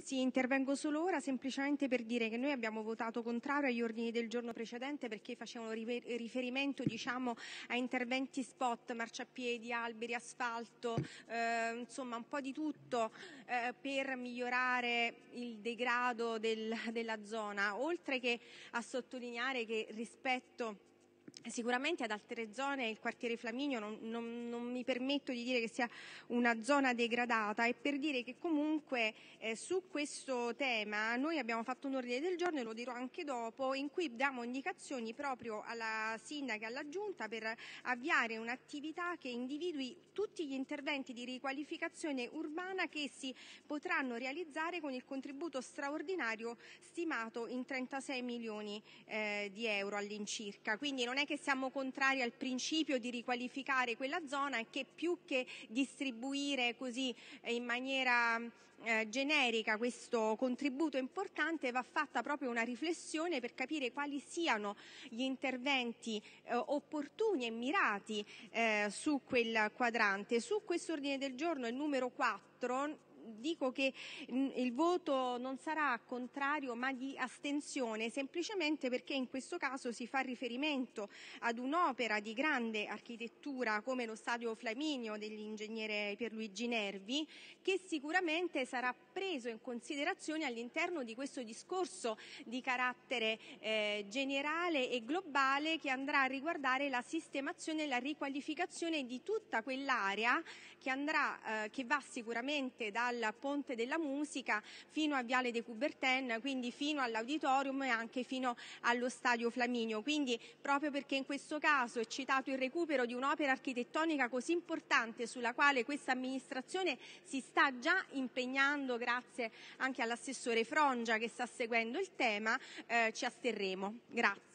Sì, intervengo solo ora semplicemente per dire che noi abbiamo votato contrario agli ordini del giorno precedente perché facevano riferimento, diciamo, a interventi spot, marciapiedi, alberi, asfalto, insomma un po' di tutto per migliorare il degrado della zona, oltre che a sottolineare che rispetto sicuramente ad altre zone il quartiere Flaminio non mi permetto di dire che sia una zona degradata, e per dire che comunque su questo tema noi abbiamo fatto un ordine del giorno, e lo dirò anche dopo, in cui diamo indicazioni proprio alla sindaca e alla giunta per avviare un'attività che individui tutti gli interventi di riqualificazione urbana che si potranno realizzare con il contributo straordinario stimato in 36 milioni di euro all'incirca. Quindi non è che siamo contrari al principio di riqualificare quella zona, e che più che distribuire così in maniera generica questo contributo importante va fatta proprio una riflessione per capire quali siano gli interventi opportuni e mirati su quel quadrante. Su questo ordine del giorno, il numero 4, dico che il voto non sarà contrario ma di astensione, semplicemente perché in questo caso si fa riferimento ad un'opera di grande architettura come lo Stadio Flaminio dell'ingegnere Pierluigi Nervi, che sicuramente sarà preso in considerazione all'interno di questo discorso di carattere generale e globale, che andrà a riguardare la sistemazione e la riqualificazione di tutta quell'area che va sicuramente dal Ponte della Musica fino a Viale de Coubertin, quindi fino all'Auditorium e anche fino allo Stadio Flaminio. Quindi, proprio perché in questo caso è citato il recupero di un'opera architettonica così importante sulla quale questa amministrazione si sta già impegnando, grazie anche all'assessore Frongia che sta seguendo il tema, ci asterremo. Grazie.